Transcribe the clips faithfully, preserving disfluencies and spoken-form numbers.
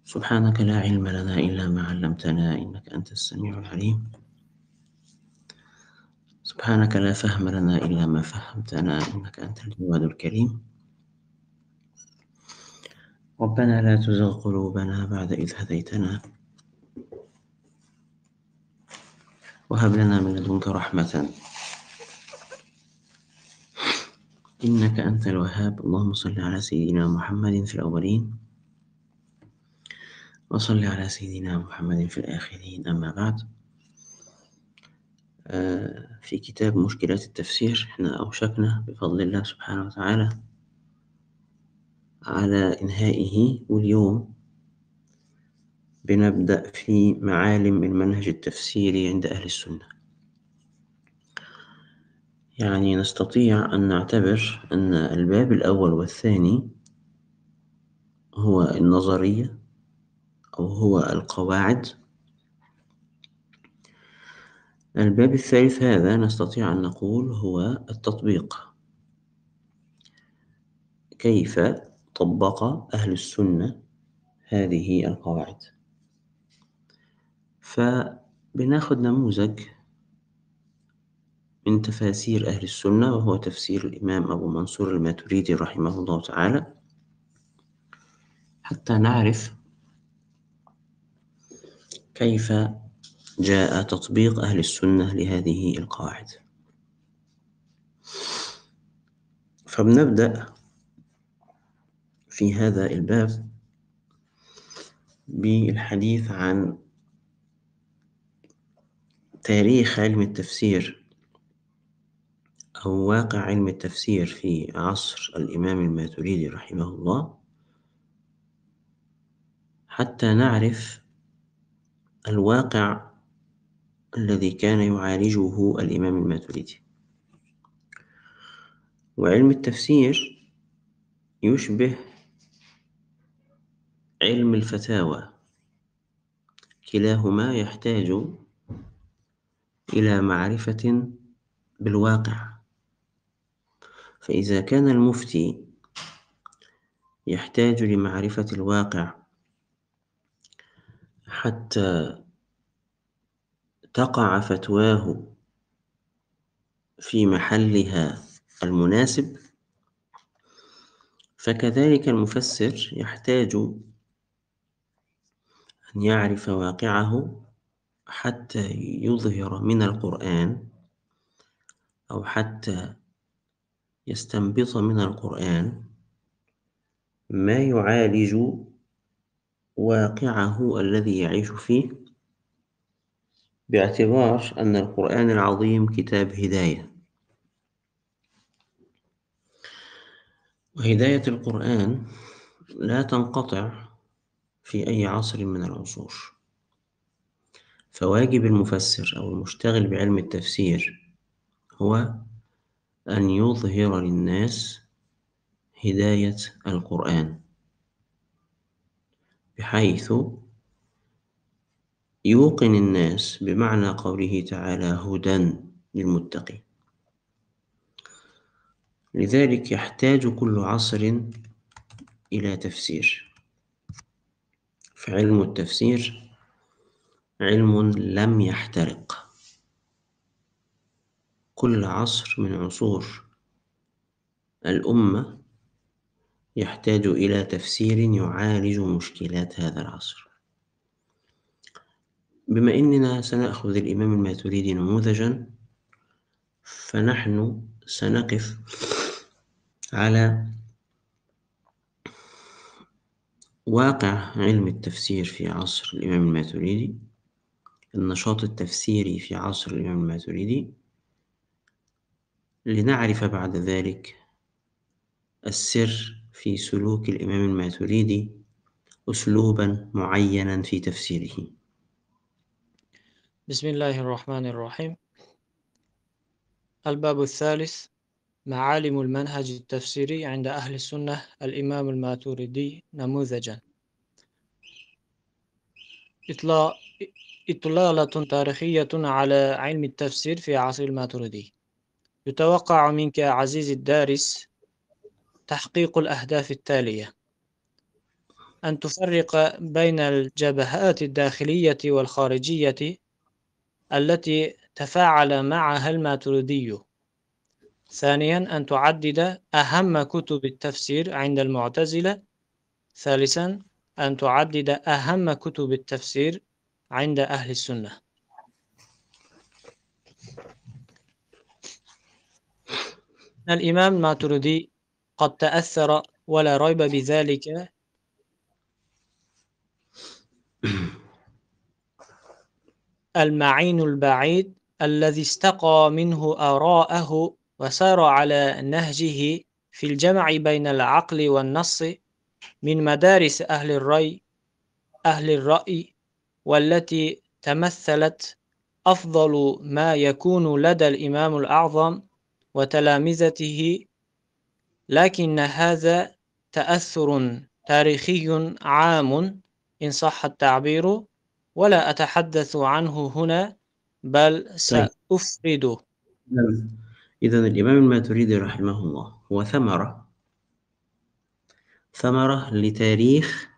سبحانك لا علم لنا إلا ما علمتنا إنك أنت السميع العليم. سبحانك لا فهم لنا إلا ما فهمتنا إنك أنت الجواد الكريم. ربنا لا تزغ قلوبنا بعد إذ هديتنا وهب لنا من لدنك رحمة إنك أنت الوهاب. اللهم صل على سيدنا محمد في الأولين وصل على سيدنا محمد في الآخرين. أما بعد، آه، في كتاب مشكلات التفسير احنا أوشكنا بفضل الله سبحانه وتعالى على إنهائه، واليوم بنبدأ في معالم المنهج التفسيري عند أهل السنة. يعني نستطيع أن نعتبر أن الباب الأول والثاني هو النظرية أو هو القواعد. الباب الثالث هذا نستطيع أن نقول هو التطبيق، كيف طبق أهل السنة هذه القواعد. فبناخد نموذج من تفاسير أهل السنة، وهو تفسير الإمام أبو منصور الماتريدي رحمه الله تعالى، حتى نعرف كيف جاء تطبيق أهل السنة لهذه القواعد. فبنبدأ في هذا الباب بالحديث عن تاريخ علم التفسير أو واقع علم التفسير في عصر الإمام الماتريدي رحمه الله، حتى نعرف الواقع الذي كان يعالجه الإمام الماتريدي. وعلم التفسير يشبه علم الفتاوى، كلاهما يحتاج إلى معرفة بالواقع. فإذا كان المفتي يحتاج لمعرفة الواقع حتى تقع فتواه في محلها المناسب، فكذلك المفسر يحتاج أن يعرف واقعه حتى يظهر من القرآن أو حتى يستنبط من القرآن ما يعالج واقعه الذي يعيش فيه، باعتبار أن القرآن العظيم كتاب هداية، وهداية القرآن لا تنقطع في أي عصر من العصور. فواجب المفسر أو المشتغل بعلم التفسير هو أن يظهر للناس هداية القرآن، بحيث يوقن الناس بمعنى قوله تعالى هدى للمتقين. لذلك يحتاج كل عصر إلى تفسير. فعلم التفسير علم لم يحترق. كل عصر من عصور الأمة يحتاج إلى تفسير يعالج مشكلات هذا العصر. بما أننا سنأخذ الإمام الماتريدي نموذجا، فنحن سنقف على واقع علم التفسير في عصر الإمام الماتريدي، النشاط التفسيري في عصر الإمام الماتريدي، لنعرف بعد ذلك السر في سلوك الإمام الماتريدي أسلوبا معينا في تفسيره. بسم الله الرحمن الرحيم. الباب الثالث: معالم المنهج التفسيري عند أهل السنة، الإمام الماتريدي نموذجا. إطلالة تاريخية على علم التفسير في عصر الماتريدي. يتوقع منك عزيزي الدارس تحقيق الأهداف التالية: أن تفرق بين الجبهات الداخلية والخارجية التي تفاعل معها الماتريدي. ثانيا، أن تعدد أهم كتب التفسير عند المعتزلة. ثالثا، أن تعدد أهم كتب التفسير عند أهل السنة. الإمام الماتريدي قد تأثر ولا ريب بذلك المعين البعيد الذي استقى منه آراءه وسار على نهجه في الجمع بين العقل والنص من مدارس أهل الرأي أهل الرأي والتي تمثلت أفضل ما يكون لدى الإمام الأعظم وتلامذته، لكن هذا تأثر تاريخي عام إن صح التعبير، ولا أتحدث عنه هنا بل طيب، سأفرده. إذن الإمام الماتريدي رحمه الله هو ثمرة ثمرة لتاريخ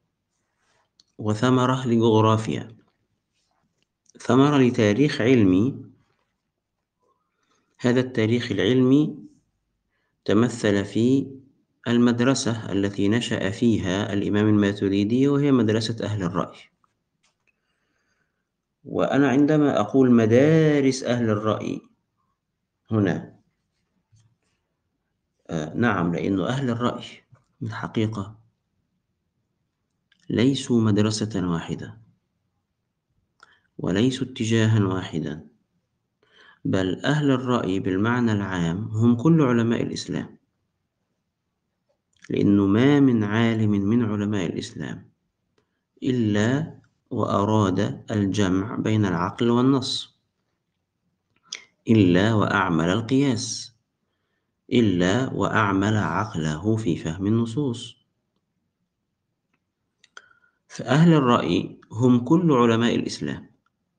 وثمرة لجغرافيا. ثمرة لتاريخ علمي. هذا التاريخ العلمي تمثل في المدرسة التي نشأ فيها الإمام الماتريدي، وهي مدرسة أهل الرأي. وأنا عندما أقول مدارس أهل الرأي هنا، آه نعم، لأن أهل الرأي الحقيقة ليسوا مدرسة واحدة وليسوا اتجاها واحدا، بل أهل الرأي بالمعنى العام هم كل علماء الإسلام، لأنه ما من عالم من علماء الإسلام إلا وأراد الجمع بين العقل والنص، إلا وأعمل القياس، إلا وأعمل عقله في فهم النصوص. فأهل الرأي هم كل علماء الإسلام،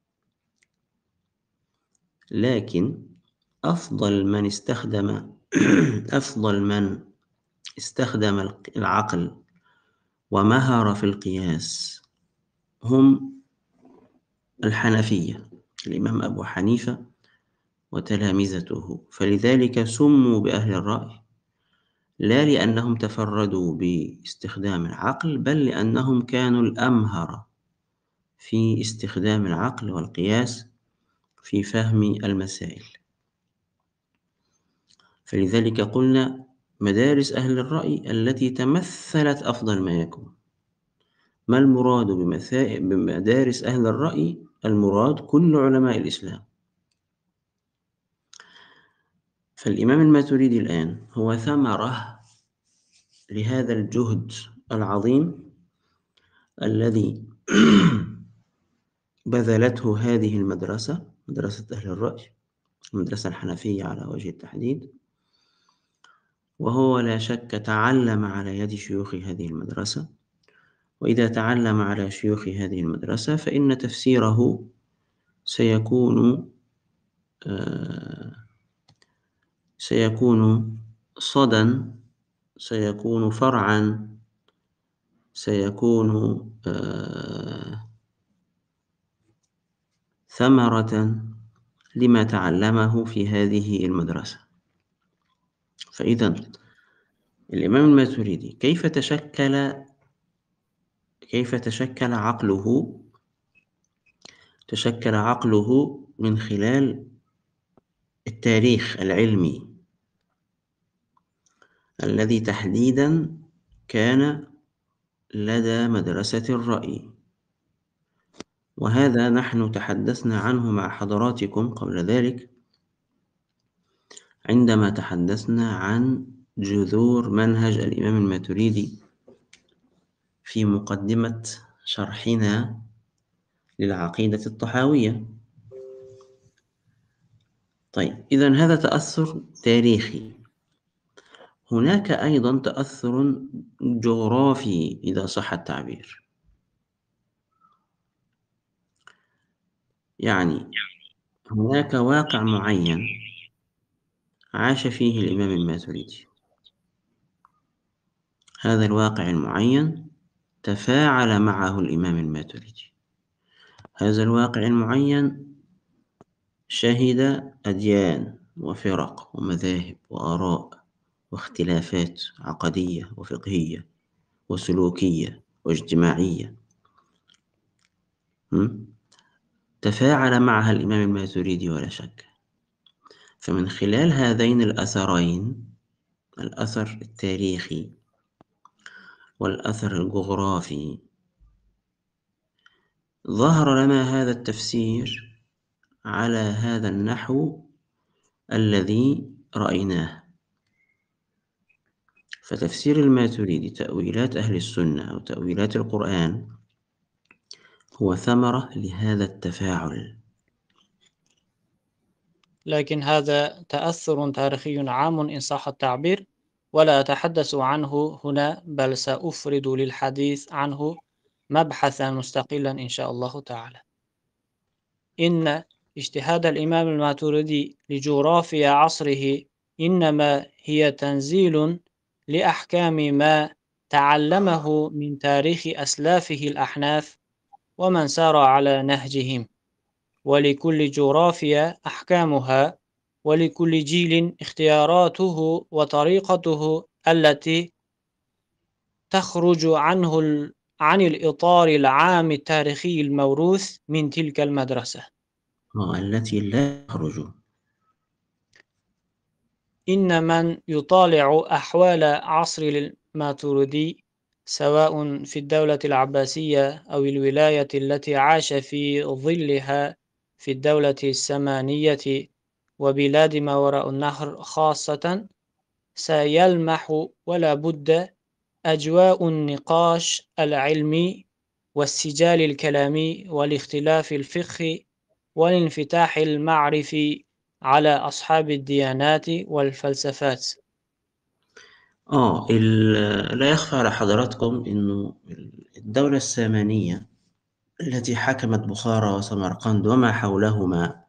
لكن أفضل من استخدم أفضل من استخدم العقل ومهر في القياس هم الحنفية، الإمام أبو حنيفة وتلامذته. فلذلك سموا بأهل الرأي، لا لأنهم تفردوا باستخدام العقل، بل لأنهم كانوا الأمهر في استخدام العقل والقياس في فهم المسائل. فلذلك قلنا مدارس أهل الرأي التي تمثلت أفضل ما يكون. ما المراد بمدارس أهل الرأي؟ المراد كل علماء الإسلام. فالإمام الماتريدي الآن هو ثمرة لهذا الجهد العظيم الذي بذلته هذه المدرسة، مدرسة أهل الرأي، المدرسة الحنفية على وجه التحديد. وهو لا شك تعلم على يد شيوخ هذه المدرسة، وإذا تعلم على شيوخ هذه المدرسة فإن تفسيره سيكون آه سيكون صدى، سيكون فرعا، سيكون آه ثمرة لما تعلمه في هذه المدرسة. فإذا الإمام الماتريدي كيف تشكل كيف تشكل عقله؟ تشكل عقله من خلال التاريخ العلمي الذي تحديدا كان لدى مدرسة الرأي، وهذا نحن تحدثنا عنه مع حضراتكم قبل ذلك عندما تحدثنا عن جذور منهج الإمام الماتريدي في مقدمة شرحنا للعقيدة الطحاوية. طيب، إذن هذا تأثر تاريخي. هناك أيضا تأثر جغرافي إذا صح التعبير، يعني هناك واقع معين عاش فيه الإمام الماتريدي. هذا الواقع المعين تفاعل معه الإمام الماتريدي. هذا الواقع المعين شهد أديان وفرق ومذاهب وآراء واختلافات عقدية وفقهية وسلوكية واجتماعية تفاعل معها الإمام الماتريدي ولا شك. فمن خلال هذين الأثرين، الأثر التاريخي والأثر الجغرافي، ظهر لنا هذا التفسير على هذا النحو الذي رأيناه. فتفسير الماتريدي تأويلات أهل السنة أو تأويلات القرآن هو ثمرة لهذا التفاعل. لكن هذا تأثر تاريخي عام إن صح التعبير، ولا أتحدث عنه هنا، بل سأفرد للحديث عنه مبحثا مستقلا إن شاء الله تعالى. إن اجتهاد الإمام الماتريدي لجغرافيا عصره إنما هي تنزيل لأحكام ما تعلمه من تاريخ أسلافه الأحناف ومن سار على نهجهم، ولكل جغرافيا أحكامها، ولكل جيل اختياراته وطريقته التي تخرج عنه ال... عن الإطار العام التاريخي الموروث من تلك المدرسة. التي لا تخرج. إن من يطالع أحوال عصر الماتريدي سواء في الدولة العباسية أو الولاية التي عاش في ظلها في الدولة السمانية وبلاد ما وراء النهر خاصة، سيلمح ولا بد أجواء النقاش العلمي والسجال الكلامي والاختلاف الفقهي والانفتاح المعرفي على أصحاب الديانات والفلسفات. آه لا يخفى على حضراتكم إنه الدولة السامانية التي حكمت بخارى وسمرقند وما حولهما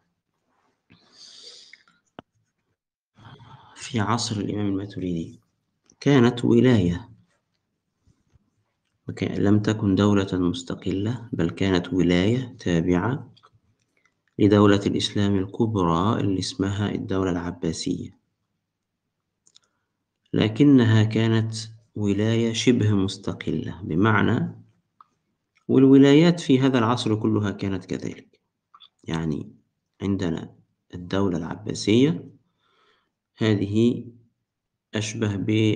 في عصر الإمام الماتريدي كانت ولاية، لم تكن دولة مستقلة، بل كانت ولاية تابعة لدولة الإسلام الكبرى اللي اسمها الدولة العباسية، لكنها كانت ولاية شبه مستقلة، بمعنى والولايات في هذا العصر كلها كانت كذلك. يعني عندنا الدولة العباسية هذه أشبه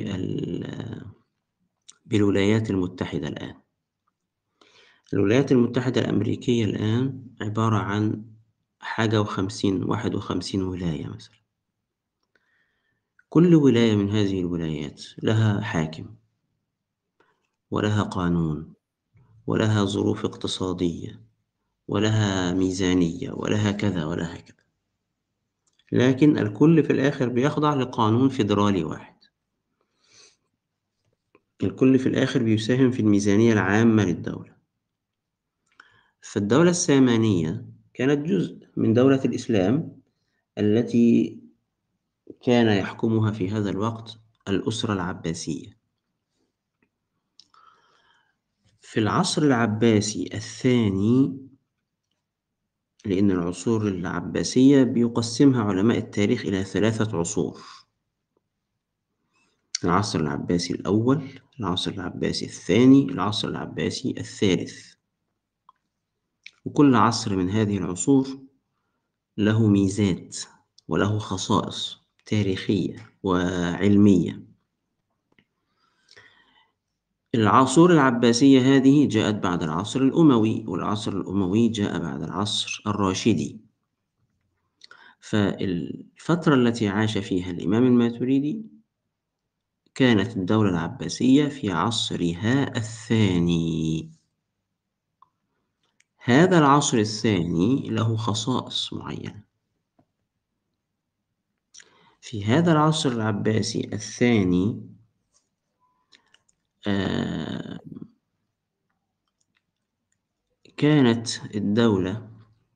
بالولايات المتحدة الآن. الولايات المتحدة الأمريكية الآن عبارة عن حاجة وخمسين واحد وخمسين ولاية مثلا. كل ولاية من هذه الولايات لها حاكم ولها قانون ولها ظروف اقتصادية ولها ميزانية ولها كذا ولها كذا، لكن الكل في الآخر بيخضع لقانون فيدرالي واحد. الكل في الآخر بيساهم في الميزانية العامة للدولة. فالدولة السامانية كانت جزء من دولة الإسلام التي كان يحكمها في هذا الوقت الأسرة العباسية. في العصر العباسي الثاني، لأن العصور العباسية بيقسمها علماء التاريخ إلى ثلاثة عصور: العصر العباسي الأول، العصر العباسي الثاني، العصر العباسي الثالث. وكل عصر من هذه العصور له ميزات وله خصائص تاريخية وعلمية. العصور العباسية هذه جاءت بعد العصر الأموي، والعصر الأموي جاء بعد العصر الراشدي. فالفترة التي عاش فيها الإمام الماتريدي كانت الدولة العباسية في عصرها الثاني. هذا العصر الثاني له خصائص معينة. في هذا العصر العباسي الثاني آه كانت الدولة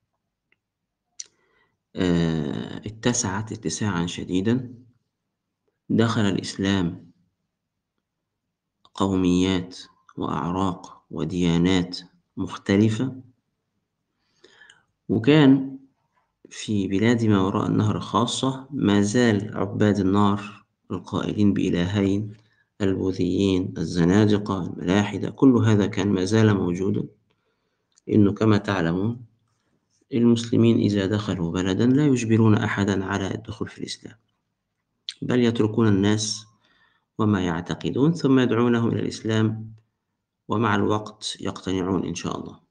آه اتسعت اتساعا شديدا. دخل الإسلام قوميات وأعراق وديانات مختلفة. وكان في بلاد ما وراء النهر خاصة ما زال عباد النار القائلين بإلهين، البوذيين، الزنادقة، الملاحدة، كل هذا كان ما زال موجودا. إنه كما تعلمون المسلمين إذا دخلوا بلدا لا يجبرون أحدا على الدخول في الإسلام، بل يتركون الناس وما يعتقدون ثم يدعونهم إلى الإسلام، ومع الوقت يقتنعون إن شاء الله.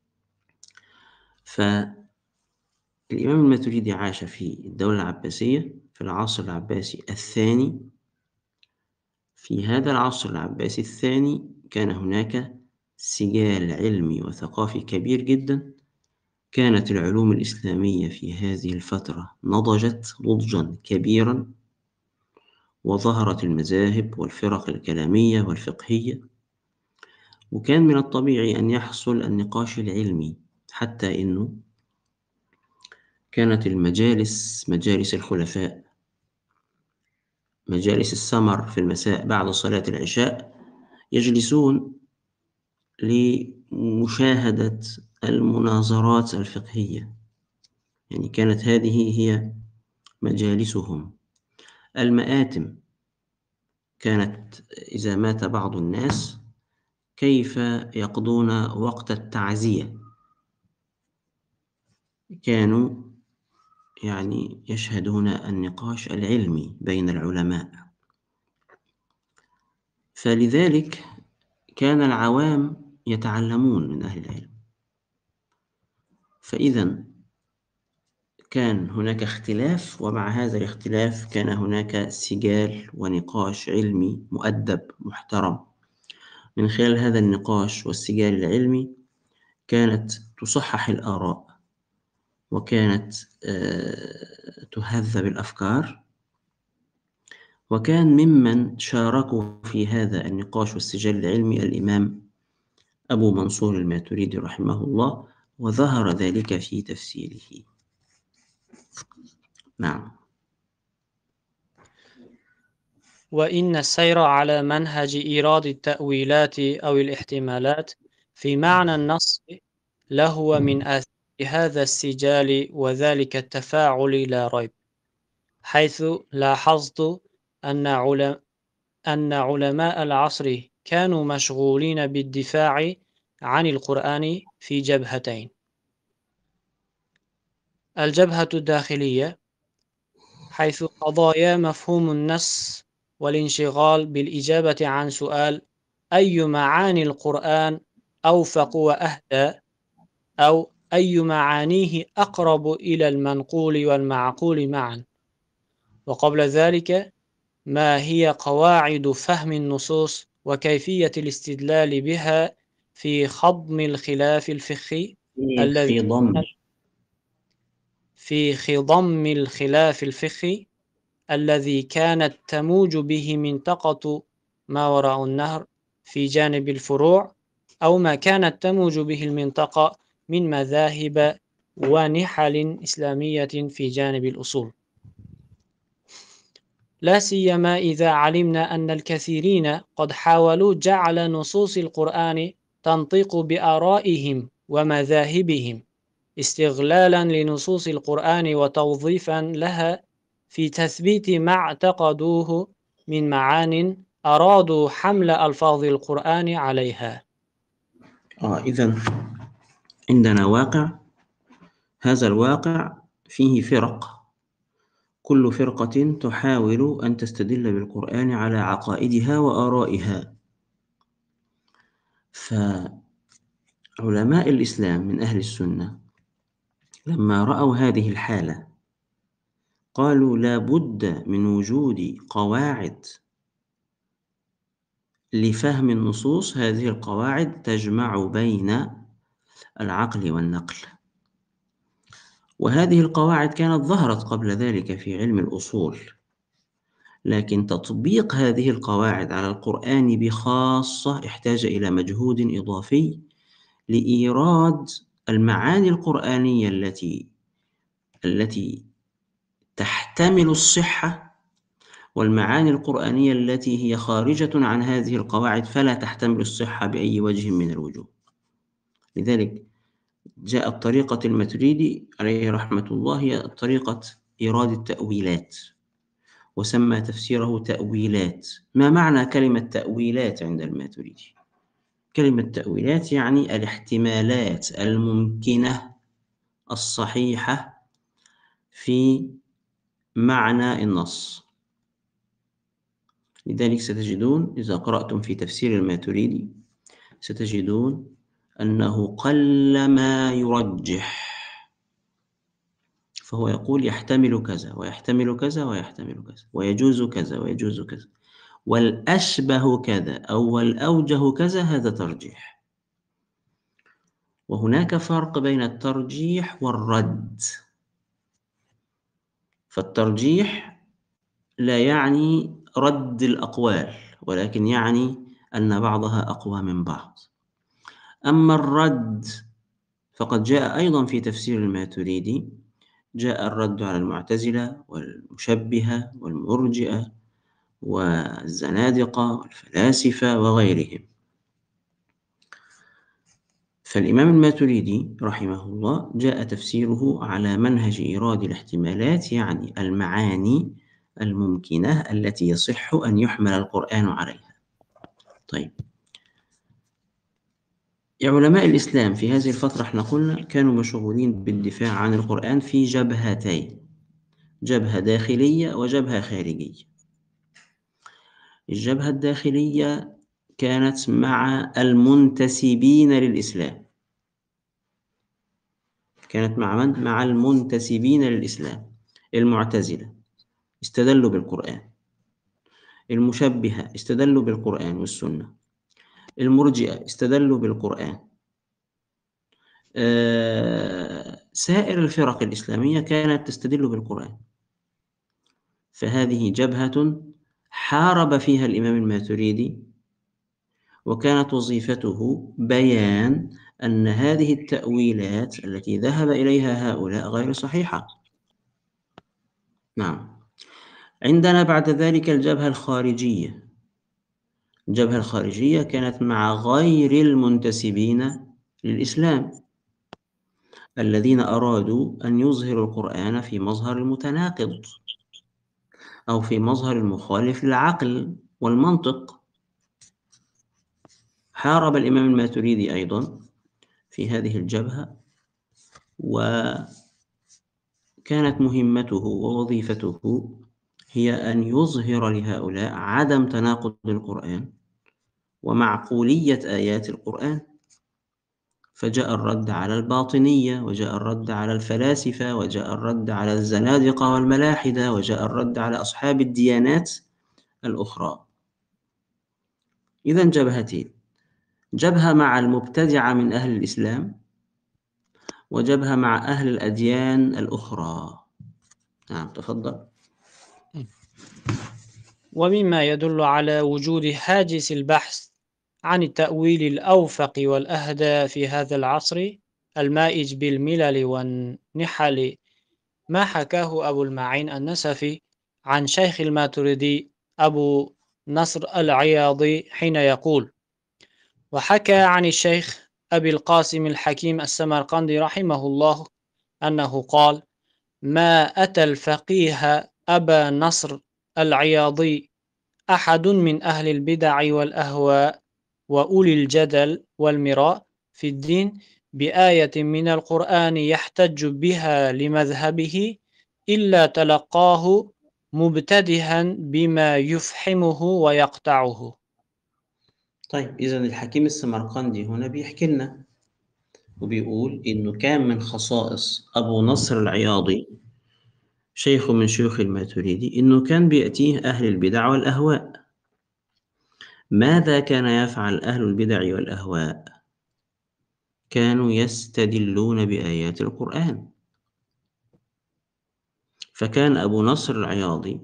فالإمام الماتريدي عاش في الدولة العباسية في العصر العباسي الثاني. في هذا العصر العباسي الثاني كان هناك سجال علمي وثقافي كبير جدا. كانت العلوم الإسلامية في هذه الفترة نضجت نضجا كبيرا، وظهرت المذاهب والفرق الكلامية والفقهية، وكان من الطبيعي أن يحصل النقاش العلمي، حتى إنه كانت المجالس مجالس الخلفاء، مجالس السمر في المساء بعد صلاة العشاء، يجلسون لمشاهدة المناظرات الفقهية. يعني كانت هذه هي مجالسهم. المآتم كانت إذا مات بعض الناس كيف يقضون وقت التعزية، كانوا يعني يشهدون النقاش العلمي بين العلماء. فلذلك كان العوام يتعلمون من أهل العلم. فإذا كان هناك اختلاف، ومع هذا الاختلاف كان هناك سجال ونقاش علمي مؤدب محترم. من خلال هذا النقاش والسجال العلمي كانت تصحح الآراء، وكانت تهذب الأفكار. وكان ممن شاركوا في هذا النقاش والسجال العلمي الإمام أبو منصور الماتريدي رحمه الله، وظهر ذلك في تفسيره. نعم. وإن السير على منهج إيراد التأويلات أو الاحتمالات في معنى النص لهو من آثار هذا السجال وذلك التفاعل لا ريب، حيث لاحظت أن علم أن علماء العصر كانوا مشغولين بالدفاع عن القرآن في جبهتين: الجبهة الداخلية، حيث قضايا مفهوم النص والانشغال بالإجابة عن سؤال أي معاني القرآن أوفق وأهدى، أو أي معانيه أقرب إلى المنقول والمعقول معا، وقبل ذلك ما هي قواعد فهم النصوص وكيفية الاستدلال بها في خضم الخلاف الفقهي الذي في ضم في خضم الخلاف الفقهي الذي كانت تموج به منطقة ما وراء النهر في جانب الفروع، أو ما كانت تموج به المنطقة من مذاهب ونحل إسلامية في جانب الأصول، لا سيما إذا علمنا أن الكثيرين قد حاولوا جعل نصوص القرآن تنطق بآرائهم ومذاهبهم استغلالا لنصوص القرآن وتوظيفا لها في تثبيت ما اعتقدوه من معان أرادوا حمل ألفاظ القرآن عليها. آه إذن عندنا واقع، هذا الواقع فيه فرق، كل فرقة تحاول أن تستدل بالقرآن على عقائدها وآرائها. فعلماء الإسلام من أهل السنة لما رأوا هذه الحالة قالوا لا بد من وجود قواعد لفهم النصوص، هذه القواعد تجمع بين العقل والنقل. وهذه القواعد كانت ظهرت قبل ذلك في علم الأصول، لكن تطبيق هذه القواعد على القرآن بخاصة احتاج إلى مجهود إضافي لإيراد المعاني القرآنية التي التي تحتمل الصحة والمعاني القرآنية التي هي خارجة عن هذه القواعد فلا تحتمل الصحة بأي وجه من الوجوه. لذلك جاءت طريقة الماتريدي عليه رحمة الله هي طريقة إيراد التأويلات، وسمى تفسيره تأويلات. ما معنى كلمة تأويلات عند الماتريدي؟ كلمة تأويلات يعني الاحتمالات الممكنة الصحيحة في معنى النص. لذلك ستجدون إذا قرأتم في تفسير الماتريدي ستجدون أنه قلما يرجح، فهو يقول يحتمل كذا ويحتمل كذا ويحتمل كذا ويجوز كذا ويجوز كذا، والأشبه كذا أو الأوجه كذا، هذا ترجيح. وهناك فرق بين الترجيح والرد. فالترجيح لا يعني رد الأقوال، ولكن يعني أن بعضها أقوى من بعض. أما الرد فقد جاء أيضا في تفسير الماتريدي، جاء الرد على المعتزلة والمشبهة والمرجئة والزنادقة والفلاسفة وغيرهم. فالإمام الماتريدي رحمه الله جاء تفسيره على منهج إيراد الاحتمالات، يعني المعاني الممكنة التي يصح أن يحمل القرآن عليها. طيب، علماء الإسلام في هذه الفترة احنا قلنا كانوا مشغولين بالدفاع عن القرآن في جبهتين، جبهة داخلية وجبهة خارجية. الجبهة الداخلية كانت مع المنتسبين للإسلام، كانت مع من؟ مع المنتسبين للإسلام. المعتزلة استدلوا بالقرآن، المشبهة استدلوا بالقرآن والسنة، المرجئة استدلوا بالقرآن. آه، سائر الفرق الإسلامية كانت تستدل بالقرآن. فهذه جبهة حارب فيها الإمام الماتريدي، وكانت وظيفته بيان أن هذه التأويلات التي ذهب إليها هؤلاء غير صحيحة. نعم. عندنا بعد ذلك الجبهة الخارجية. الجبهة الخارجية كانت مع غير المنتسبين للإسلام، الذين أرادوا أن يظهروا القرآن في مظهر المتناقض أو في مظهر المخالف للعقل والمنطق. حارب الإمام الماتريدي أيضا في هذه الجبهة، وكانت مهمته ووظيفته هي أن يظهر لهؤلاء عدم تناقض القرآن ومعقولية آيات القرآن. فجاء الرد على الباطنية، وجاء الرد على الفلاسفة، وجاء الرد على الزنادقة والملاحدة، وجاء الرد على أصحاب الديانات الأخرى. إذن جبهتين، جبهة مع المبتدعة من أهل الإسلام، وجبهة مع أهل الأديان الأخرى. نعم، تفضل. ومما يدل على وجود هاجس البحث عن التأويل الأوفق والأهدى في هذا العصر المائج بالملل والنحل ما حكاه أبو المعين النسفي عن شيخ الماتريدي أبو نصر العياضي حين يقول: وحكى عن الشيخ أبي القاسم الحكيم السمرقندي رحمه الله أنه قال: ما أتى الفقيه أبا نصر العياضي أحد من أهل البدع والأهواء وأولي الجدل والمراء في الدين بآية من القرآن يحتج بها لمذهبه إلا تلقاه مبتدها بما يفحمه ويقطعه. طيب، إذن الحكيم السمرقندي هنا بيحكي لنا وبيقول إنه كان من خصائص أبو نصر العياضي شيخ من شيوخ الماتريدي إنه كان بيأتيه أهل البدع والأهواء. ماذا كان يفعل أهل البدع والأهواء؟ كانوا يستدلون بآيات القرآن. فكان أبو نصر العياضي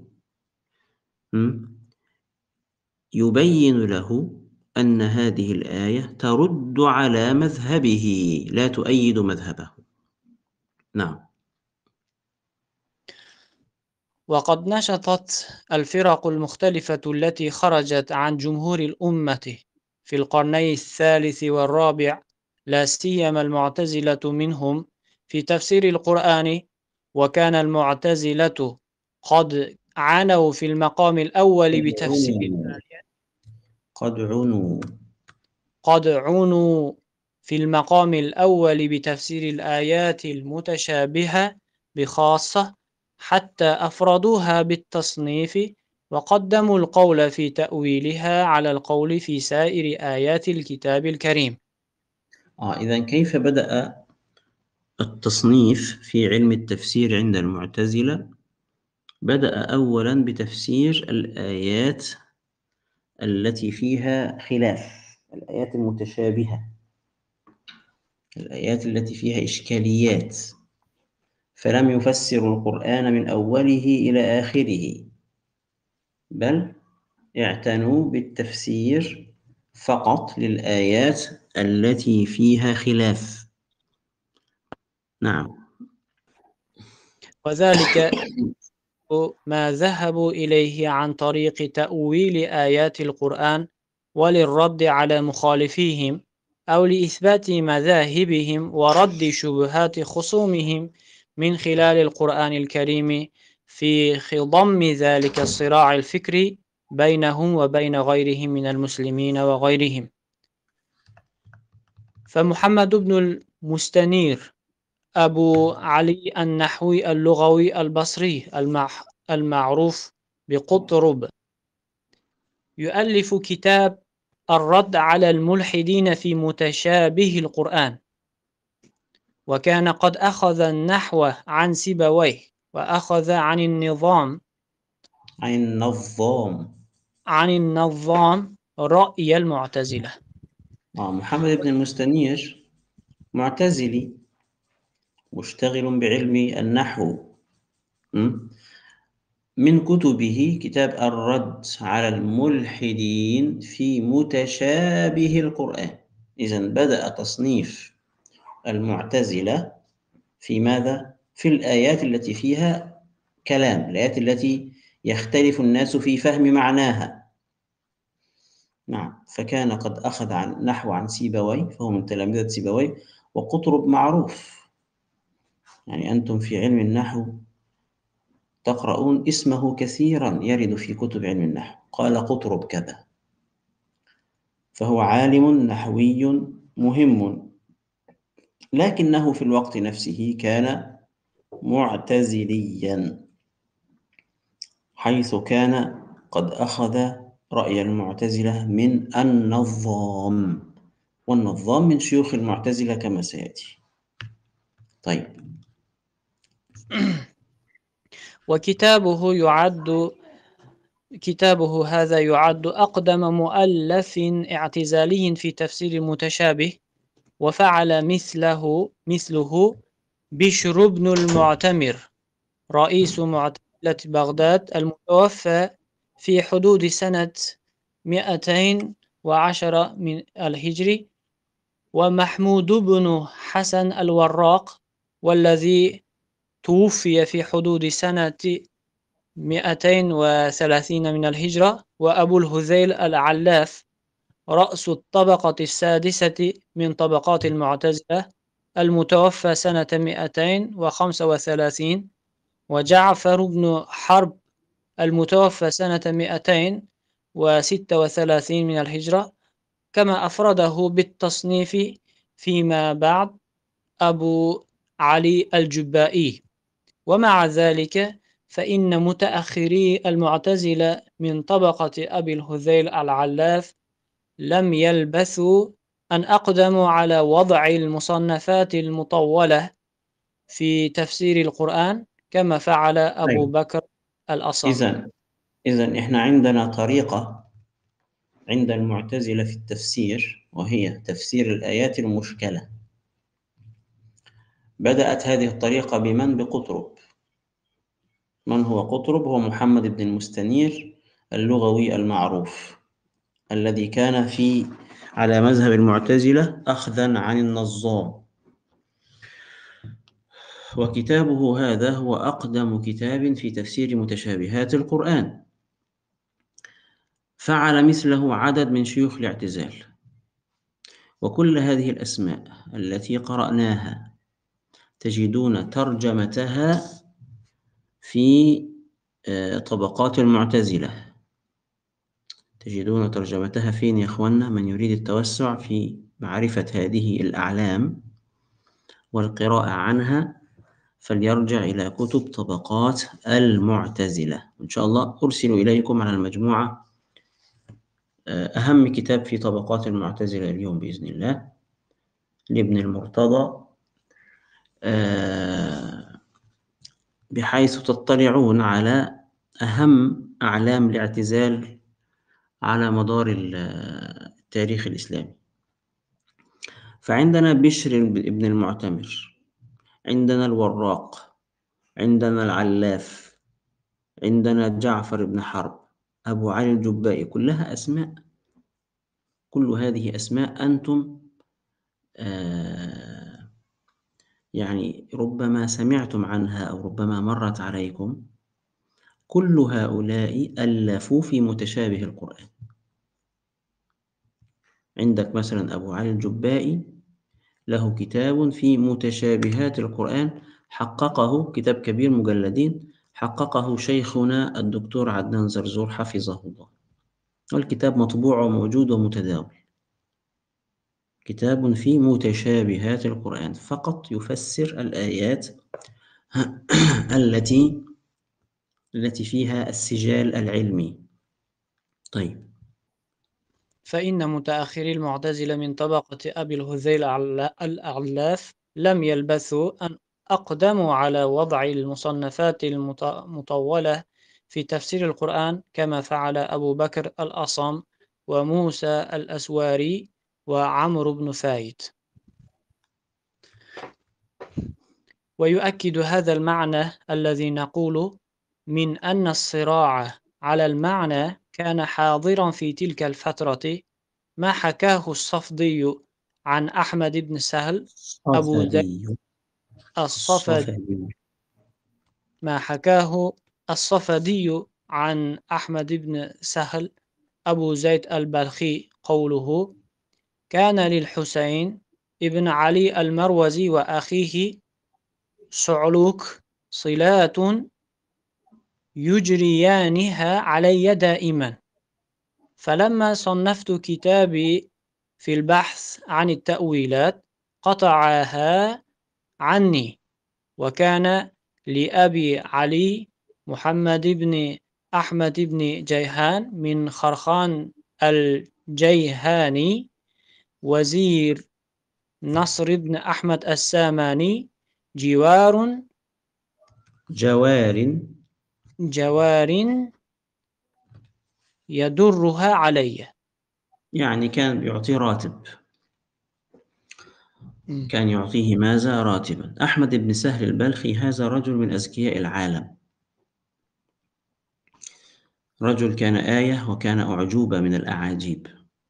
يبين له أن هذه الآية ترد على مذهبه لا تؤيد مذهبه. نعم. وقد نشطت الفرق المختلفة التي خرجت عن جمهور الأمة في القرني الثالث والرابع، لا سيما المعتزلة منهم، في تفسير القرآن. وكان المعتزلة قد عنوا في المقام الأول قد بتفسير عنوا قد عنوا قد عنوا في المقام الأول بتفسير الآيات المتشابهة بخاصة، حتى أفردوها بالتصنيف، وقدموا القول في تأويلها على القول في سائر آيات الكتاب الكريم. آه إذا كيف بدأ التصنيف في علم التفسير عند المعتزلة؟ بدأ أولا بتفسير الآيات التي فيها خلاف، الآيات المتشابهة، الآيات التي فيها إشكاليات، فلم يفسر القرآن من أوله إلى آخره، بل اعتنوا بالتفسير فقط للآيات التي فيها خلاف. نعم. وذلك ما ذهبوا إليه عن طريق تأويل آيات القرآن، وللرد على مخالفيهم، أو لإثبات مذاهبهم ورد شبهات خصومهم من خلال القرآن الكريم، في خضم ذلك الصراع الفكري بينهم وبين غيرهم من المسلمين وغيرهم. فمحمد بن المستنير أبو علي النحوي اللغوي البصري المعروف بقطرب يؤلف كتاب الرد على الملحدين في متشابه القرآن، وكان قد أخذ النحو عن سيبويه، وأخذ عن النظام عن النظام عن النظام رأي المعتزلة. آه محمد بن المستنير معتزلي مشتغل بعلم النحو. من كتبه كتاب الرد على الملحدين في متشابه القرآن. إذن بدأ تصنيف المعتزلة في ماذا؟ في الآيات التي فيها كلام، الآيات التي يختلف الناس في فهم معناها. نعم. فكان قد أخذ عن نحو عن سيبويه، فهو من تلامذة سيبويه، وقطرب معروف، يعني أنتم في علم النحو تقرؤون اسمه كثيرا يرد في كتب علم النحو، قال قطرب كذا، فهو عالم نحوي مهم، لكنه في الوقت نفسه كان معتزليا، حيث كان قد أخذ رأي المعتزلة من النظام، والنظام من شيوخ المعتزلة كما سيأتي. طيب. وكتابه يعد كتابه هذا يعد أقدم مؤلف اعتزالي في تفسير المتشابه، وفعل مثله مثله بشر بن المعتمر، رئيس معتزلة بغداد، المتوفى في حدود سنة مئتين وعشرة من الهجري، ومحمود بن حسن الوراق، والذي توفي في حدود سنة مئتين وثلاثين من الهجرة، وأبو الهذيل العلاف، رأس الطبقة السادسة من طبقات المعتزلة، المتوفى سنة مئتين وخمسة وثلاثين، وجعفر بن حرب، المتوفى سنة مئتين وستة وثلاثين من الهجرة، كما أفرده بالتصنيف فيما بعد أبو علي الجبائي. ومع ذلك فإن متأخري المعتزلة من طبقة أبي الهذيل العلاف لم يلبثوا أن أقدموا على وضع المصنفات المطولة في تفسير القرآن، كما فعل أبو طيب. بكر الأصم. إذن إذن إحنا عندنا طريقة عند المعتزلة في التفسير، وهي تفسير الآيات المشكلة. بدأت هذه الطريقة بمن؟ بقطرب. من هو قطرب؟ هو محمد بن المستنير اللغوي المعروف، الذي كان في على مذهب المعتزلة أخذا عن النظام. وكتابه هذا هو أقدم كتاب في تفسير متشابهات القرآن، فعل مثله عدد من شيوخ الاعتزال. وكل هذه الأسماء التي قرأناها تجدون ترجمتها في طبقات المعتزلة. تجدون ترجمتها فين يا أخوانا؟ من يريد التوسع في معرفة هذه الأعلام والقراءة عنها فليرجع إلى كتب طبقات المعتزلة. إن شاء الله أرسل إليكم على المجموعة أهم كتاب في طبقات المعتزلة اليوم بإذن الله لابن المرتضى، بحيث تطلعون على أهم أعلام الاعتزال على مدار التاريخ الإسلامي. فعندنا بشر ابن المعتمر، عندنا الوراق، عندنا العلاف، عندنا جعفر بن حرب، أبو علي الجبائي، كلها أسماء، كل هذه أسماء أنتم آه يعني ربما سمعتم عنها أو ربما مرت عليكم. كل هؤلاء ألفوا في متشابه القرآن. عندك مثلا أبو علي الجبائي له كتاب في متشابهات القرآن، حققه، كتاب كبير مجلدين، حققه شيخنا الدكتور عدنان زرزور حفظه الله، والكتاب مطبوع وموجود ومتداول. كتاب في متشابهات القرآن، فقط يفسر الآيات التي التي فيها السجال العلمي. طيب، فإن متأخري المعتزلة من طبقة أبي الهذيل الأعلاف لم يلبثوا أن أقدموا على وضع المصنفات المطولة في تفسير القرآن، كما فعل أبو بكر الأصم وموسى الأسواري وعمرو بن فايد. ويؤكد هذا المعنى الذي نقول من أن الصراع على المعنى كان حاضرا في تلك الفترة ما حكاه الصفدي عن أحمد بن سهل أبو زيد الصفدي ما حكاه الصفدي عن أحمد بن سهل أبو زيد البلخي قوله: كان للحسين ابن علي المروزي وأخيه صعلوك صلات يجريانها علي دائما، فلما صنفت كتابي في البحث عن التأويلات قطعها عني. وكان لأبي علي محمد بن أحمد بن جيهان من خرخان الجيهاني وزير نصر بن أحمد الساماني جوار جوار جوار يدرها علي. يعني كان بيعطيه راتب، كان يعطيه ماذا؟ راتبا. أحمد بن سهل البلخي هذا رجل من أذكياء العالم، رجل كان آية وكان أعجوبة من الأعاجيب،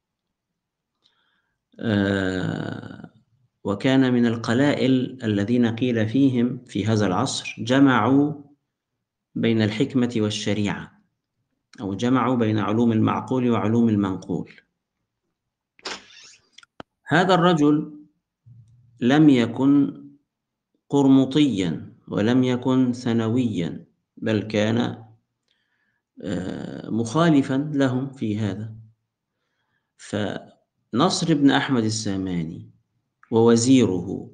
آه وكان من القلائل الذين قيل فيهم في هذا العصر جمعوا بين الحكمة والشريعة، أو جمعوا بين علوم المعقول وعلوم المنقول. هذا الرجل لم يكن قرمطيا ولم يكن ثانويا، بل كان مخالفا لهم في هذا. فنصر بن أحمد الساماني ووزيره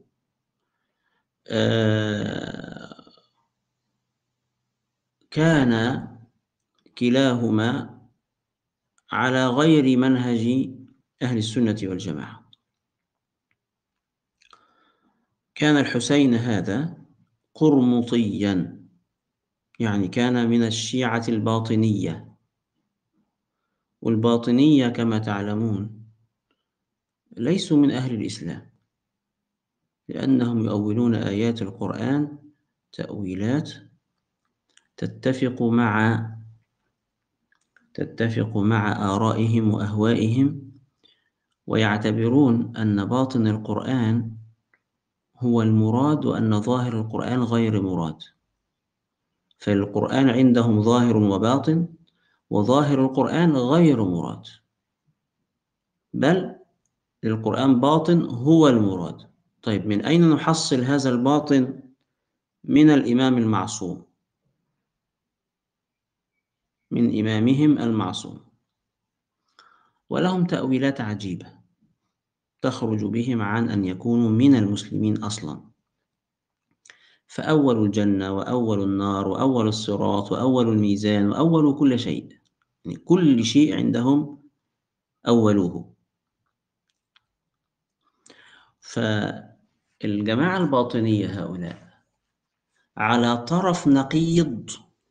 كان كلاهما على غير منهج أهل السنة والجماعة. كان الحسين هذا قرمطيا، يعني كان من الشيعة الباطنية، والباطنية كما تعلمون ليسوا من أهل الإسلام، لأنهم يؤولون آيات القرآن تأويلات تتفق مع تتفق مع آرائهم وأهوائهم، ويعتبرون أن باطن القرآن هو المراد، وأن ظاهر القرآن غير مراد. فالقرآن عندهم ظاهر وباطن، وظاهر القرآن غير مراد، بل للقرآن باطن هو المراد. طيب من أين نحصل هذا الباطن؟ من الإمام المعصوم، من إمامهم المعصوم. ولهم تأويلات عجيبة تخرج بهم عن أن يكونوا من المسلمين أصلا. فأول الجنة وأول النار وأول الصراط وأول الميزان وأول كل شيء، يعني كل شيء عندهم أولوه. فالجماعة الباطنية هؤلاء على طرف نقيض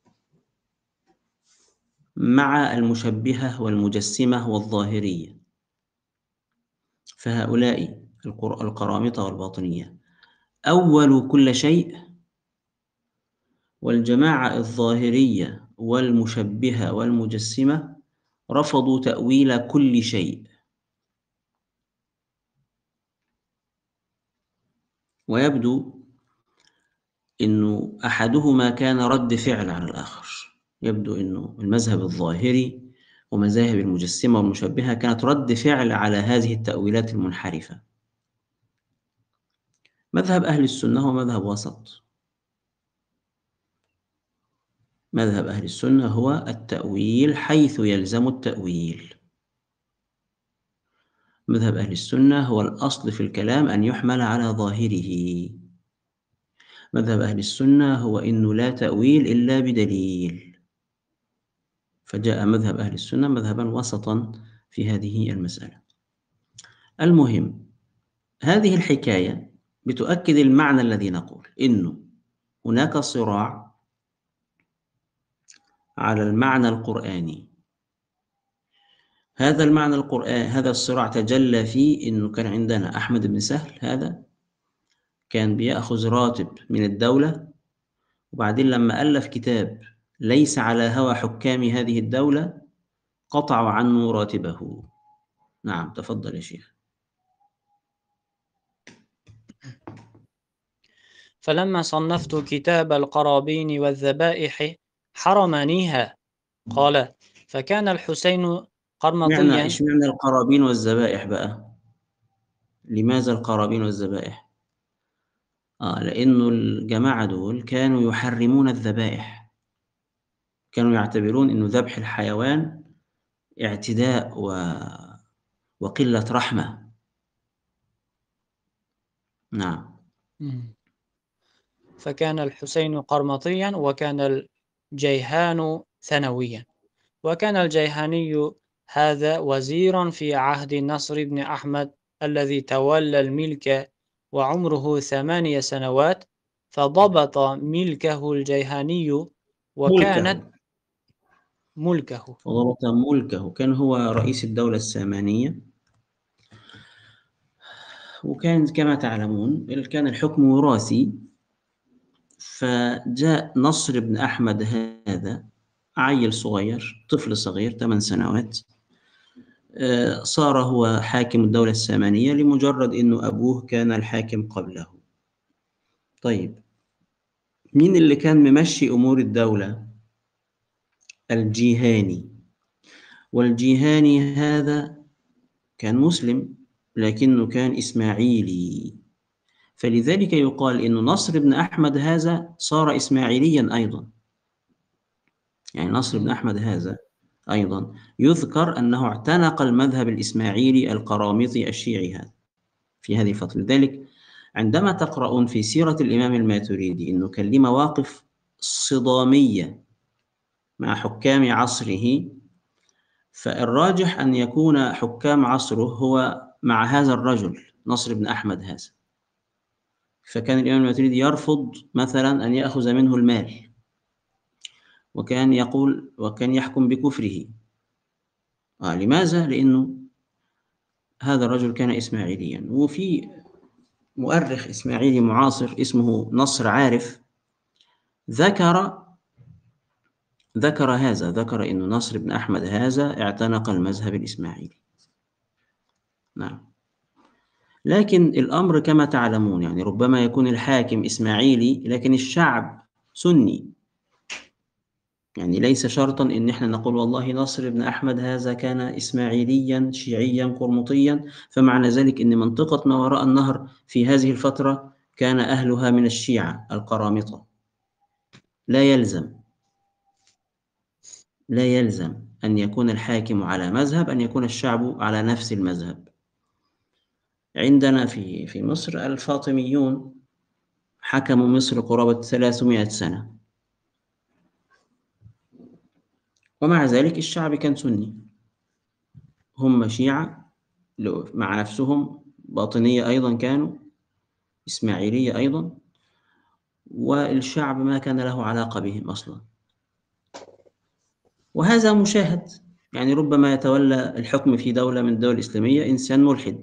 مع المشبهة والمجسمة والظاهرية. فهؤلاء القرامطة والباطنية أول كل شيء، والجماعة الظاهرية والمشبهة والمجسمة رفضوا تأويل كل شيء. ويبدو أنه أحدهما كان رد فعل على الآخر. يبدو أنه المذهب الظاهري ومذاهب المجسمة والمشبهة كانت رد فعل على هذه التأويلات المنحرفة. مذهب أهل السنة هو مذهب وسط. مذهب أهل السنة هو التأويل حيث يلزم التأويل. مذهب أهل السنة هو الأصل في الكلام أن يحمل على ظاهره. مذهب أهل السنة هو إنه لا تأويل إلا بدليل. فجاء مذهب أهل السنة مذهبا وسطا في هذه المسألة. المهم، هذه الحكاية بتؤكد المعنى الذي نقول إنه هناك صراع على المعنى القرآني. هذا المعنى القرآن، هذا الصراع تجلى في إنه كان عندنا أحمد بن سهل، هذا كان بيأخذ راتب من الدولة، وبعدين لما ألف كتاب ليس على هوى حكام هذه الدولة قطعوا عنه راتبه. نعم، تفضل يا شيخ. فلما صنفت كتاب القرابين والذبائح حرمانيها. قال: فكان الحسين قرمطيا. إيش معنى القرابين والذبائح بقى؟ لماذا القرابين والذبائح؟ آه لأنه الجماعة دول كانوا يحرمون الذبائح، كانوا يعتبرون إنه ذبح الحيوان اعتداء و... وقلة رحمة. نعم. فكان الحسين قرمطيا، وكان الجيهان ثانويا. وكان الجيهاني هذا وزيرا في عهد نصر بن أحمد الذي تولى الملك وعمره ثمانية سنوات، فضبط ملكه الجيهاني وكانت ملكه ملكه وضبط ملكه كان هو رئيس الدولة السامانية. وكان كما تعلمون كان الحكم وراثي. فجاء نصر بن أحمد هذا عيل صغير، طفل صغير ثمان سنوات، صار هو حاكم الدولة السامانية لمجرد أنه أبوه كان الحاكم قبله. طيب، مين اللي كان ممشي أمور الدولة؟ الجيهاني. والجيهاني هذا كان مسلم لكنه كان إسماعيلي، فلذلك يقال إن نصر بن أحمد هذا صار إسماعيليا أيضا. يعني نصر بن أحمد هذا أيضا يذكر أنه اعتنق المذهب الإسماعيلي القرامطي الشيعي هذا في هذه الفترة. لذلك عندما تقرؤون في سيرة الإمام الماتريدي أنه كان له مواقف صدامية مع حكام عصره، فالراجح أن يكون حكام عصره هو مع هذا الرجل نصر بن أحمد هذا. فكان الإمام الماتريدي يرفض مثلا أن يأخذ منه المال، وكان يقول وكان يحكم بكفره. آه لماذا؟ لأنه هذا الرجل كان إسماعيليا. وفي مؤرخ إسماعيلي معاصر اسمه نصر عارف ذكر ذكر هذا ذكر أن نصر بن أحمد هذا اعتنق المذهب الإسماعيلي. نعم. لكن الأمر كما تعلمون، يعني ربما يكون الحاكم إسماعيلي لكن الشعب سني. يعني ليس شرطا إن إحنا نقول والله نصر بن أحمد هذا كان إسماعيليا شيعيا قرمطيا، فمعنى ذلك إن منطقة ما وراء النهر في هذه الفترة كان أهلها من الشيعة القرامطة. لا يلزم لا يلزم أن يكون الحاكم على مذهب أن يكون الشعب على نفس المذهب. عندنا في في مصر الفاطميون حكموا مصر قرابة ثلاثمائة سنة، ومع ذلك الشعب كان سني. هم شيعة مع نفسهم، باطنية أيضا كانوا، إسماعيلية أيضا، والشعب ما كان له علاقة بهم أصلا. وهذا مشاهد، يعني ربما يتولى الحكم في دولة من الدول الإسلامية إنسان ملحد،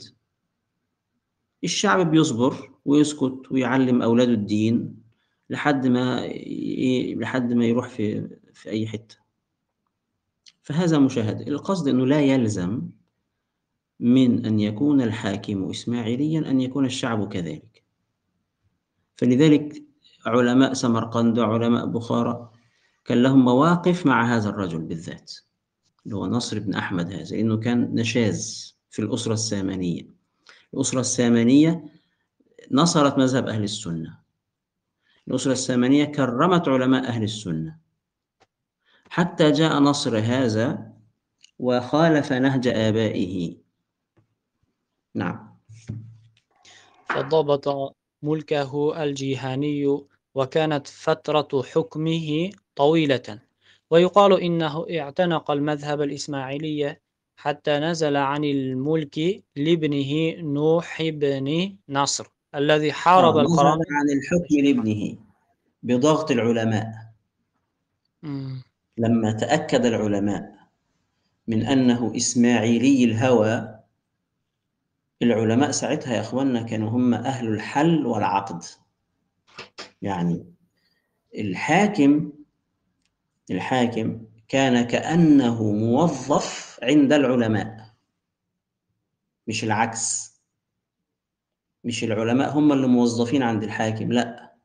الشعب بيصبر ويسكت ويعلم أولاده الدين لحد ما لحد ما يروح في في أي حتة. فهذا مشاهد. القصد أنه لا يلزم من أن يكون الحاكم إسماعيليا أن يكون الشعب كذلك. فلذلك علماء سمرقند وعلماء بخارى كان لهم مواقف مع هذا الرجل بالذات اللي هو نصر بن أحمد هذا، إنه كان نشاز في الأسرة السامانية. الأسرة السامانية نصرت مذهب أهل السنة، الأسرة السامانية كرمت علماء أهل السنة، حتى جاء نصر هذا وخالف نهج آبائه. نعم. فضبط ملكه الجيهاني، وكانت فترة حكمه طويلة، ويقال إنه اعتنق المذهب الإسماعيلي حتى نزل عن الملك لابنه نوح بن نصر الذي حارب آه نزل القرامطة. عن الحكم لابنه بضغط العلماء. مم. لما تأكد العلماء من أنه إسماعيلي الهوى، العلماء ساعتها يا أخواننا كانوا هم أهل الحل والعقد. يعني الحاكم الحاكم كان كأنه موظف عند العلماء، مش العكس. مش العلماء هم اللي موظفين عند الحاكم، لا،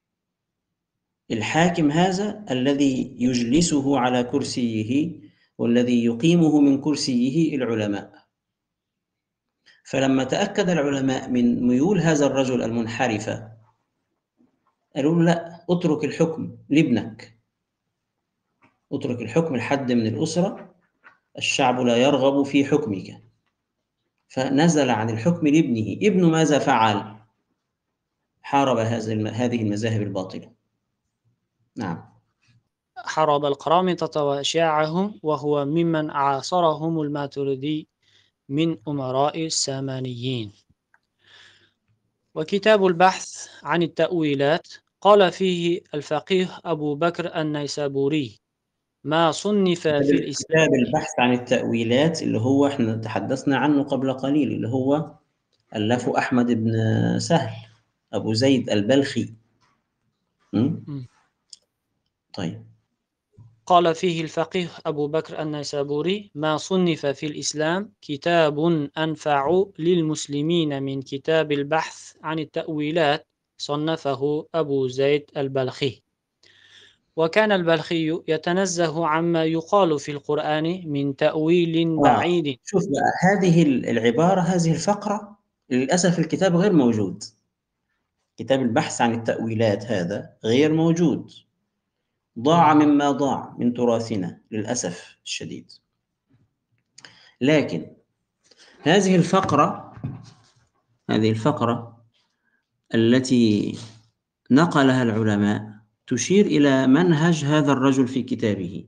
الحاكم هذا الذي يجلسه على كرسيه والذي يقيمه من كرسيه العلماء. فلما تأكد العلماء من ميول هذا الرجل المنحرفة قالوا له لا، اترك الحكم لابنك، اترك الحكم لحد من الأسرة، الشعب لا يرغب في حكمك. فنزل عن الحكم لابنه. ابنه ماذا فعل؟ حارب هذه المذاهب الباطلة. نعم. حارب القرامطة وأشاعهم، وهو ممن عاصرهم الماتريدي من أمراء السامانيين. وكتاب البحث عن التأويلات قال فيه الفقيه أبو بكر النيسابوري: ما صنف في الإسلام. كتاب البحث عن التأويلات اللي هو احنا تحدثنا عنه قبل قليل، اللي هو ألفه أحمد بن سهل أبو زيد البلخي. م? طيب. قال فيه الفقيه أبو بكر النيسابوري: ما صنف في الإسلام كتاب أنفع للمسلمين من كتاب البحث عن التأويلات صنفه أبو زيد البلخي. وكان البلخي يتنزه عما يقال في القرآن من تأويل آه. بعيد. شوف بقى هذه العبارة، هذه الفقرة للأسف الكتاب غير موجود. كتاب البحث عن التأويلات هذا غير موجود، ضاع مما ضاع من تراثنا للأسف الشديد. لكن هذه الفقرة هذه الفقرة التي نقلها العلماء تشير إلى منهج هذا الرجل في كتابه.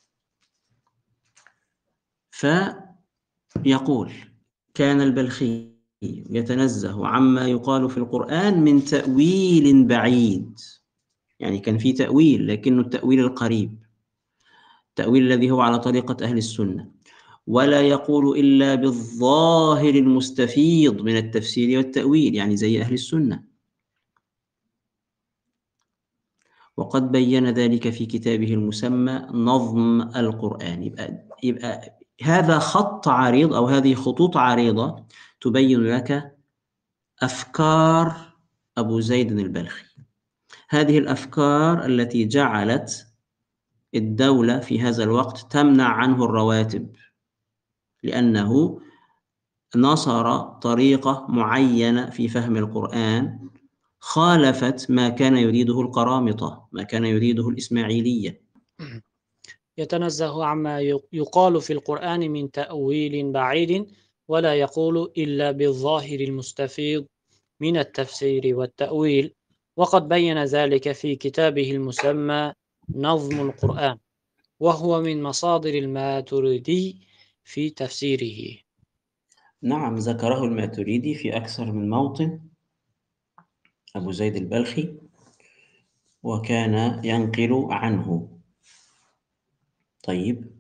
فيقول: كان البلخي يتنزه عما يقال في القرآن من تأويل بعيد. يعني كان في تأويل لكنه التأويل القريب، التأويل الذي هو على طريقة أهل السنة، ولا يقول إلا بالظاهر المستفيض من التفسير والتأويل، يعني زي أهل السنة. وقد بين ذلك في كتابه المسمى نظم القرآن. يبقى, يبقى هذا خط عريض أو هذه خطوط عريضة تبين لك أفكار أبو زيد البلخي. هذه الأفكار التي جعلت الدولة في هذا الوقت تمنع عنه الرواتب، لأنه نصر طريقة معينة في فهم القرآن خالفت ما كان يريده القرامطة، ما كان يريده الإسماعيلية. يتنزه عما يقال في القرآن من تأويل بعيد، ولا يقول إلا بالظاهر المستفيض من التفسير والتأويل، وقد بين ذلك في كتابه المسمى نظم القرآن، وهو من مصادر الماتريدي في تفسيره. نعم، ذكره الماتريدي في أكثر من موطن أبو زيد البلخي، وكان ينقل عنه. طيب.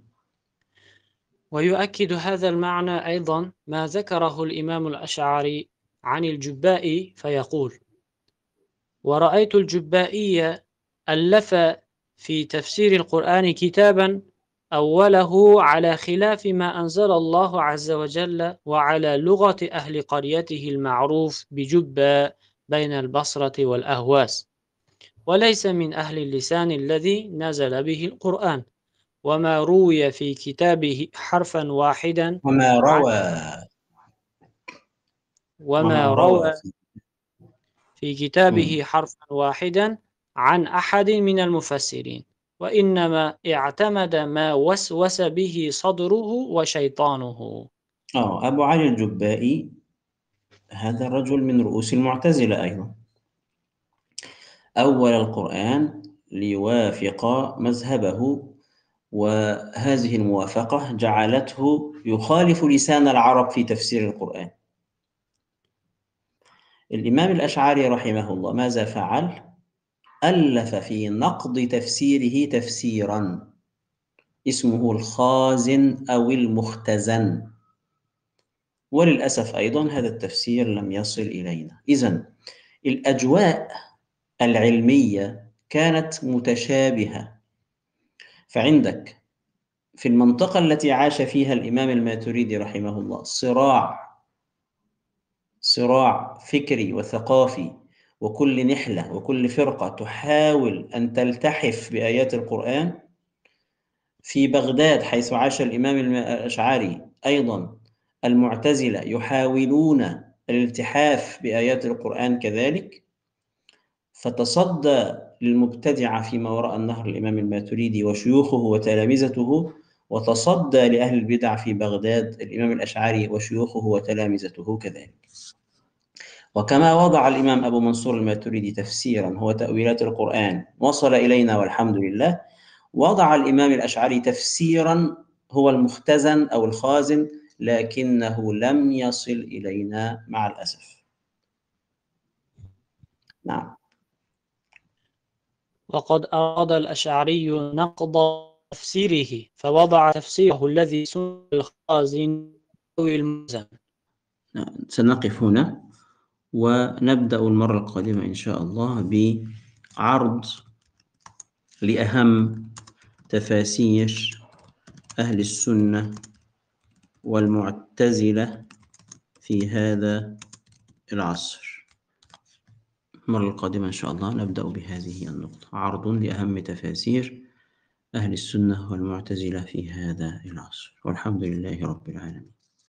ويؤكد هذا المعنى أيضا ما ذكره الإمام الأشعري عن الجبائي فيقول: ورأيت الجبائي ألف في تفسير القرآن كتابا أوله على خلاف ما أنزل الله عز وجل وعلى لغة أهل قريته المعروف بجبة بين البصرة والأهواس، وليس من أهل اللسان الذي نزل به القرآن، وما روي في كتابه حرفا واحدا وما عن روى وما وما روى روى في كتابه حرفا واحدا عن أحد من المفسرين، وإنما اعتمد ما وسوس به صدره وشيطانه. آه أبو علي الجبائي هذا الرجل من رؤوس المعتزلة أيضا، أول القرآن ليوافق مذهبه، وهذه الموافقة جعلته يخالف لسان العرب في تفسير القرآن. الإمام الأشعري رحمه الله ماذا فعل؟ ألف في نقد تفسيره تفسيرا اسمه الخازن أو المختزن، وللأسف أيضا هذا التفسير لم يصل إلينا. إذن الأجواء العلمية كانت متشابهة، فعندك في المنطقة التي عاش فيها الإمام الماتريدي رحمه الله صراع صراع فكري وثقافي، وكل نحلة وكل فرقة تحاول أن تلتحف بآيات القرآن. في بغداد حيث عاش الإمام الأشعري أيضا المعتزلة يحاولون الالتحاف بآيات القرآن كذلك، فتصدى للمبتدعة فيما وراء النهر الإمام الماتريدي وشيوخه وتلامذته، وتصدى لأهل البدع في بغداد الإمام الأشعري وشيوخه وتلامذته كذلك. وكما وضع الإمام أبو منصور الماتريدي تفسيرا هو تأويلات القرآن وصل إلينا والحمد لله، وضع الإمام الأشعري تفسيرا هو المختزن أو الخازن، لكنه لم يصل إلينا مع الأسف. نعم. وقد أراد الأشعري نقض تفسيره فوضع تفسيره الذي سمي الخازن أو المزن. سنقف هنا ونبدأ المرة القادمة إن شاء الله بعرض لأهم تفاسير أهل السنة والمعتزلة في هذا العصر. المرة القادمة إن شاء الله نبدأ بهذه النقطة، عرض لأهم تفاسير أهل السنة والمعتزلة في هذا العصر، والحمد لله رب العالمين.